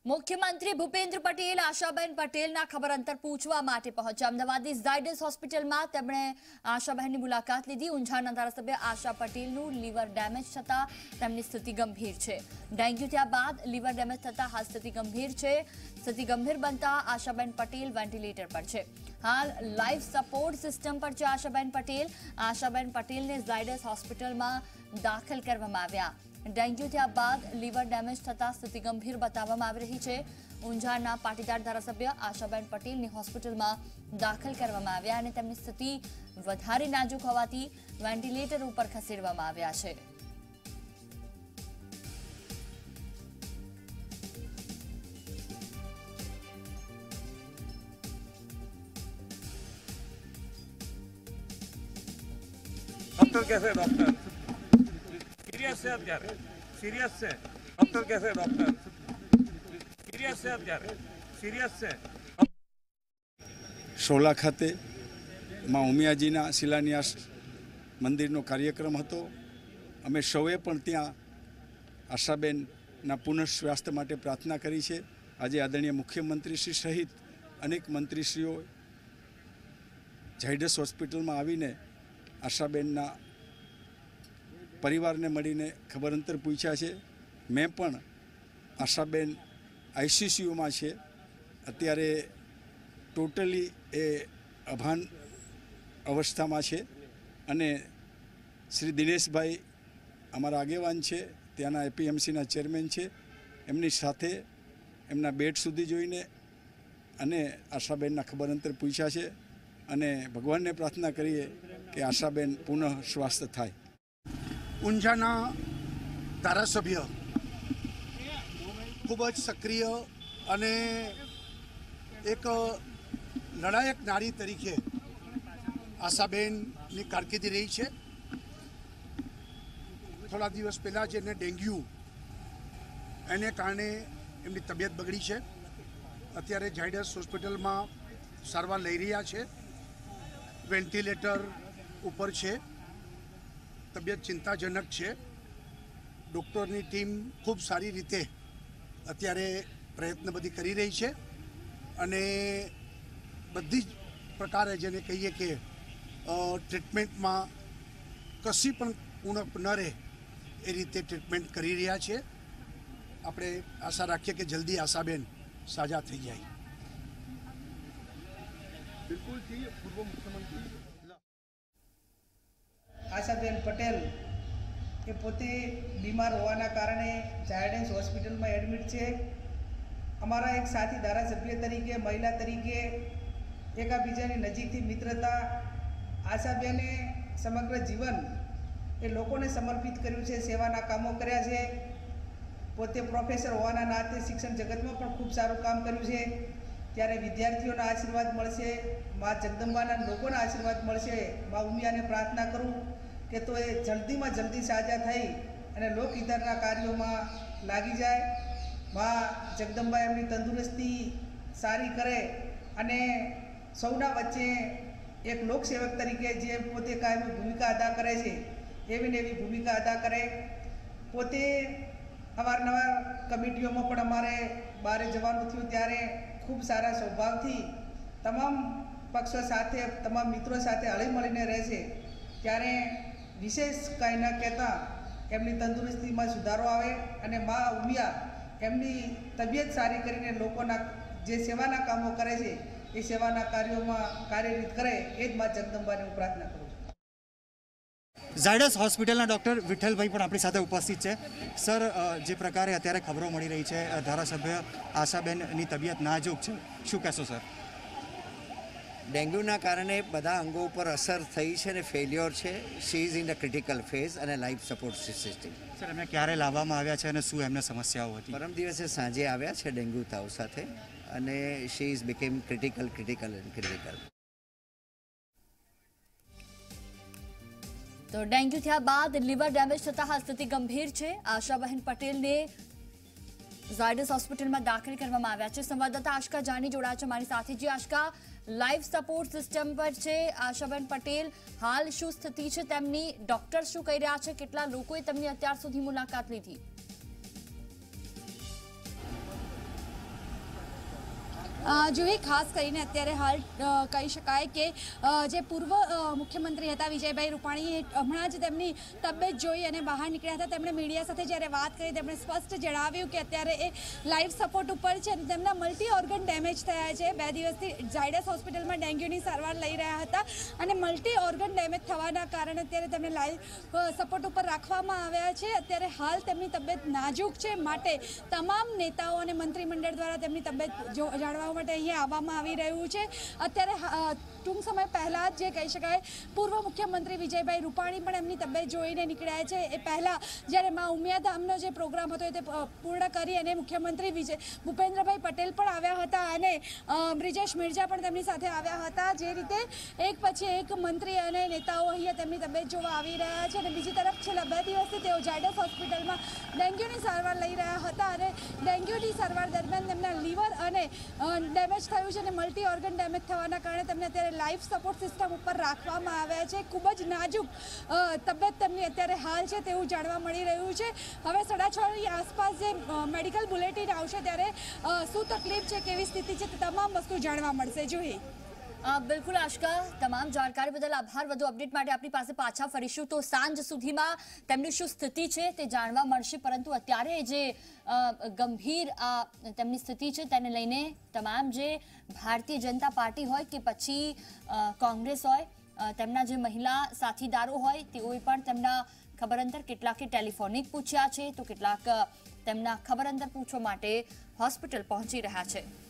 मुख्यमंत्री भूपेन्द्र पटेल आशाबेन पटेलना खबर अंतर पूछवा माटे पहोंच्या अमदावादनी ઝાયડસ હોસ્પિટલમાં તેમણે આશાબેનની મુલાકાત લીધી। ઊંઝાના ધારાસભ્ય આશા પટેલનું લીવર ડેમેજ થતા તેમની સ્થિતિ ગંભીર છે। ડેન્ગ્યુ થયા બાદ લીવર ડેમેજ થતા હાલ સ્થિતિ ગંભીર છે। સ્થિતિ ગંભીર બનતા આશાબેન પટેલ વેન્ટિલેટર પર છે। હાલ લાઈફ સપોર્ટ સિસ્ટમ પર છે આશાબેન પટેલ। આશાબેન પટેલને ઝાયડસ હોસ્પિટલમાં દાખલ કરવામાં આવ્યા। डेंग्यू थया बाद लीवर डेमेज थता स्थिति गंभीर बताववामां आवी रही छे। ऊंझाना पाटीदार धारासभ्य आशाबेन पटेलने होस्पिટલમાં दाखल करवामां આવ્યા અને તેમની સ્થિતિ વધારે નાજુક હોવાથી વેન્ટિલેટર ઉપર ખસેડવામાં આવ્યા છે। डॉक्टर कैसे डॉक्टर सीरियस है અત્યારે सीरियस છે डॉक्टर कैसे डॉक्टर सीरियस है અત્યારે सीरियस છે। સોલા ખાતે માં ઉમિયાજીના શિલાન્યાસ મંદિરનો કાર્યક્રમ હતો। અમે સૌએ પણ ત્યાં આશાબેનના પુનઃ સ્વાસ્થ્ય માટે પ્રાર્થના કરી છે। આજે આદરણીય મુખ્યમંત્રીશ્રી સહિત અનેક મંત્રીશ્રીઓ ઝાયડસ હોસ્પિટલમાં આવીને આશાબેનના પરિવારને મળીને ખબર અંતર પૂછ્યા છે। મેં પણ આશાબેન આઈસીસીયુમાં છે, અત્યારે ટોટલી એ અભાન અવસ્થામાં છે અને શ્રી દિનેશભાઈ અમારા આગેવાન છે, ત્યાંના એપીએમસીના ચેરમેન છે, એમની સાથે એમના બેડ સુધી જોઈને અને આશાબેનના ખબર અંતર પૂછ્યા છે અને ભગવાનને પ્રાર્થના કરીએ કે આશાબેન પુનઃ સ્વાસ્થ્ય થાય। ઊંઝાના ધારાસભ્ય ખૂબ જ સક્રિય અને એક લડાયક નારી તરીકે આશાબેનની કારકિર્દી રહી છે। થોડા દિવસ પહેલાં જ એને ડેન્ગ્યુ એને કારણે એમની તબિયત બગડી છે। અત્યારે ઝાયડસ હોસ્પિટલમાં સારવાર લઈ રહ્યા છે, વેન્ટિલેટર ઉપર છે, તબિયત ચિંતાજનક છે। ડૉક્ટરની ટીમ ખૂબ સારી રીતે અત્યારે પ્રયત્ન બધી કરી રહી છે અને બધી જ પ્રકારે જેને કહીએ કે ટ્રીટમેન્ટમાં કશી પણ ઉણપ ન રહે એ રીતે ટ્રીટમેન્ટ કરી રહ્યા છે। આપણે આશા રાખીએ કે જલ્દી આશાબેન સાજા થઈ જાય। બિલકુલ પૂર્વ મુખ્યમંત્રી આશાબેન પટેલ એ પોતે બીમાર હોવાના કારણે ઝાયડસ હોસ્પિટલમાં એડમિટ છે। અમારા એક સાથી ધારાસભ્ય તરીકે, મહિલા તરીકે એકાબીજાની નજીકથી મિત્રતા, આશાબેને સમગ્ર જીવન એ લોકોને સમર્પિત કર્યું છે, સેવાના કામો કર્યા છે। પોતે પ્રોફેસર હોવાના નાતે શિક્ષણ જગતમાં પણ ખૂબ સારું કામ કર્યું છે। ત્યારે વિદ્યાર્થીઓના આશીર્વાદ મળશે, મા જગદંબાના લોકોના આશીર્વાદ મળશે। મા ઉમિયાને પ્રાર્થના કરું કે તો એ જલ્દીમાં જલ્દી સાજા થઈ અને લોકહિતના કાર્યોમાં લાગી જાય। મા જગદંબા એમની તંદુરસ્તી સારી કરે અને સૌના વચ્ચે એક લોકસેવક તરીકે જે પોતે કાયમી ભૂમિકા અદા કરે છે એવી ને એવી ભૂમિકા અદા કરે। પોતે અવારનવાર કમિટીઓમાં પણ અમારે બહાર જવાનું થયું ત્યારે ખૂબ સારા સ્વભાવથી તમામ પક્ષો સાથે, તમામ મિત્રો સાથે હળી મળીને રહે છે। ત્યારે વિશેષ કાંઈ ન કહેતા એમની તંદુરસ્તીમાં સુધારો આવે અને મા ઉમિયા એમની તબિયત સારી કરીને લોકોના જે સેવાના કામો કરે છે એ સેવાના કાર્યોમાં કાર્યરત કરે એ જ મા જગદંબાને હું પ્રાર્થના કરું છું। ઝાયડસ હોસ્પિટલના ડૉક્ટર વિઠ્ઠલભાઈ પણ આપણી સાથે ઉપસ્થિત છે। સર, જે પ્રકારે અત્યારે ખબરો મળી રહી છે, ધારાસભ્ય આશાબેનની તબિયત નાજુક છે, શું કહેશો સર? ડેન્ગ્યુના કારણે બધા અંગો ઉપર અસર થઈ છે અને ફેલ્યોર છે। She is in the critical phase અને લાઈફ સપોર્ટ સિસ્ટમ। સર, એમને ક્યારે લાવવામાં આવ્યા છે અને શું એમને સમસ્યાઓ હતી? પરમ દિવસે સાંજે આવ્યા છે ડેન્ગ્યુ તાવ સાથે અને she is became critical and critical. तो डेंग्यू थया बाद लीवर डेमेज थता हाल स्थिति गंभीर है। आशाबेन पटेल ने ઝાયડસ હોસ્પિટલમાં દાખલ કરવામાં આવ્યા છે। સંવાદદાતા આશકા જાની જોડાયા છે મારી સાથે। जी આશકા, લાઈફ સપોર્ટ સિસ્ટમ પર છે આશાબેન પટેલ, હાલ શું સ્થિતિ છે તેમની? ડોક્ટર શું કહી રહ્યા છે? કેટલા લોકોએ તેમની અત્યાર સુધી મુલાકાત લીધી? જોઈએ ખાસ કરીને અત્યારે હાલ કહી શકાય કે જે પૂર્વ મુખ્યમંત્રી હતા વિજયભાઈ રૂપાણીએ હમણાં જ તેમની તબિયત જોઈ અને બહાર નીકળ્યા હતા. તેમણે મીડિયા સાથે જ્યારે વાત કરી તેમણે સ્પષ્ટ જણાવ્યું કે અત્યારે એ લાઈફ સપોર્ટ ઉપર છે અને તેમના મલ્ટી ઓર્ગન ડેમેજ થયા છે. 2 દિવસથી ઝાયડસ હોસ્પિટલમાં ડેન્ગ્યુની સારવાર લઈ રહ્યા હતા અને મલ્ટી ઓર્ગન ડેમેજ થવાના કારણે અત્યારે તેમને લાઈફ સપોર્ટ ઉપર રાખવામાં આવ્યા છે. અત્યારે હાલ તેમની તબિયત નાજુક છે, માટે તમામ નેતાઓ અને મંત્રીમંડળ દ્વારા તેમની તબિયત જાણવા માટે અહીંયા આવવામાં આવી રહ્યું છે. અત્યારે ટૂંક સમય પહેલાં જ જે કહી શકાય પૂર્વ મુખ્યમંત્રી વિજયભાઈ રૂપાણી પણ એમની તબિયત જોઈને નીકળ્યા છે. એ પહેલાં જ્યારે મા ઉમિયાધામનો જે પ્રોગ્રામ હતો તે પૂર્ણ કરી અને મુખ્યમંત્રી ભૂપેન્દ્રભાઈ પટેલ પણ આવ્યા હતા અને બ્રિજેશ મેરજા પણ તેમની સાથે આવ્યા હતા. જે રીતે એક પછી એક મંત્રી અને નેતાઓ અહીંયા તેમની તબિયત જોવા આવી રહ્યા છે અને બીજી તરફ છેલ્લા 2 દિવસથી તેઓ ઝાયડસ હોસ્પિટલમાં ડેન્ગ્યુની સારવાર લઈ રહ્યા હતા અને ડેન્ગ્યુની સારવાર દરમિયાન તેમના લીવર અને ડેમેજ થયું છે અને મલ્ટી ઓર્ગન ડેમેજ થવાના કારણે તેમને અત્યારે લાઈફ સપોર્ટ સિસ્ટમ ઉપર રાખવામાં આવ્યા છે. ખૂબ જ નાજુક તબિયત તેમની અત્યારે હાલ છે તેવું જાણવા મળી રહ્યું છે. હવે 6:30ની આસપાસ જે મેડિકલ બુલેટિન આવશે ત્યારે શું તકલીફ છે, કેવી સ્થિતિ છે તે તમામ વસ્તુ જાણવા મળશે. જોઈએ બિલકુલ આશકા, તમામ જાણકારી બદલ આભાર. વધુ અપડેટ માટે આપણી પાસે પાછા ફરીશું તો સાંજ સુધીમાં તેમની શું સ્થિતિ છે તે જાણવા મળશે. પરંતુ અત્યારે જે ગંભીર તેમની સ્થિતિ છે તેને લઈને તમામ જે ભારતીય જનતા પાર્ટી હોય કે પછી કોંગ્રેસ હોય, તેમના જે મહિલા સાથીદારો હોય તેઓએ પણ તેમના ખબર અંતર કેટલાકે ટેલિફોનિક પૂછ્યા છે તો કેટલાક તેમના ખબર અંતર પૂછવા માટે હોસ્પિટલ પહોંચી રહ્યા છે.